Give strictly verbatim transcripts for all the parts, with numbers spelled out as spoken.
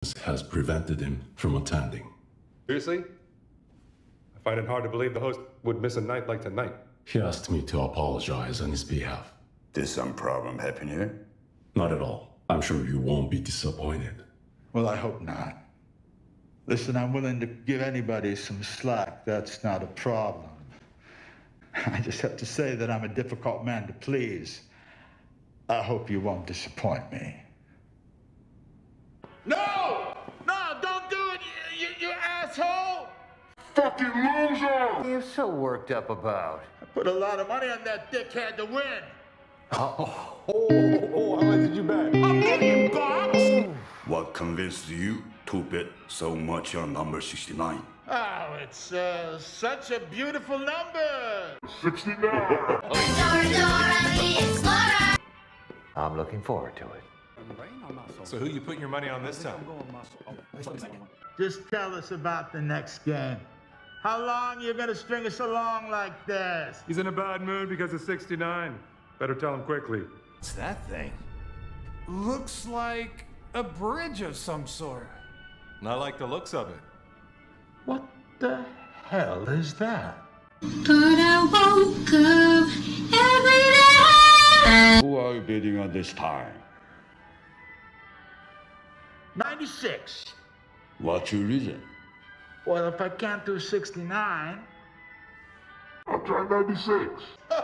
has prevented him from attending. Seriously? I find it hard to believe the host would miss a night like tonight. He asked me to apologize on his behalf. Did some problem happen here? Not at all. I'm sure you won't be disappointed. Well, I hope not. Listen, I'm willing to give anybody some slack. That's not a problem. I just have to say that I'm a difficult man to please. I hope you won't disappoint me. No! No, don't do it, you, you, you asshole! Fucking loser! What are you so worked up about? I put a lot of money on that dickhead to win. Oh, oh, oh, how much did you bet? A million bucks? What convinced you to bet so much on number sixty-nine? Oh, it's uh, such a beautiful number. sixty-nine! I'm looking forward to it. So who you putting your money on this time? Just tell us about the next game. How long you gonna string us along like this? He's in a bad mood because of sixty-nine. Better tell him quickly. What's that thing? Looks like a bridge of some sort. Not like the looks of it. What the hell is that? But I woke up every day. Who are you bidding on this time? ninety-six. What's your reason? Well, if I can't do sixty-nine... I'll try ninety-six.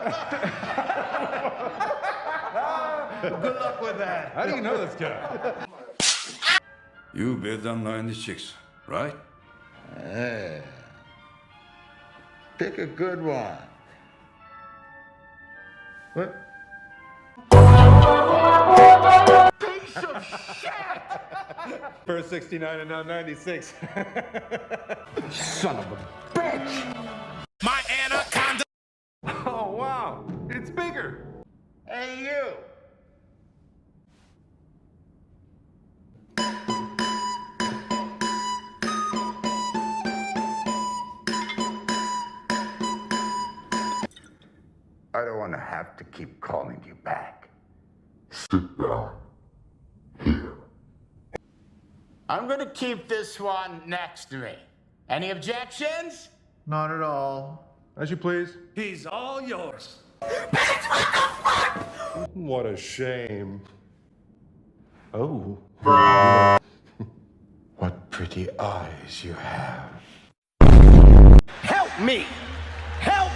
Good luck with that. How do you know this guy? You bet on ninety-six, right? Hey. Pick a good one. What? Piece of shit! First sixty-nine and now ninety-six. Son of a bitch! My anaconda! Oh, wow. It's bigger. Hey, you! I don't want to have to keep calling you back. Sit down. Here. I'm gonna keep this one next to me. Any objections? Not at all. As you please. He's all yours. What a shame. Oh. What pretty eyes you have. Help me! Help